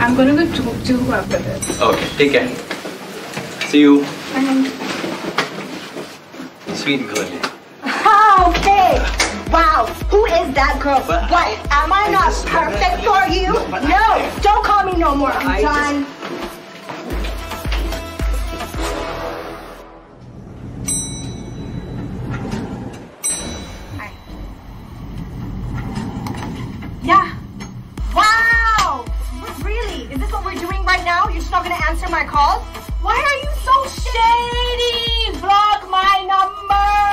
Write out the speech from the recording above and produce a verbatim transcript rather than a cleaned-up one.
I'm gonna go to to after this. Okay, take care. See you. Bye. Sweet girl. Okay. Wow. Who is that girl? But what? Am I, I not perfect for you? No. Don't call me no more. I'm I done. Just... Yeah. Wow. Really? Is this what we're doing right now? You're just not gonna answer my calls? Why are you so shady? Block my number.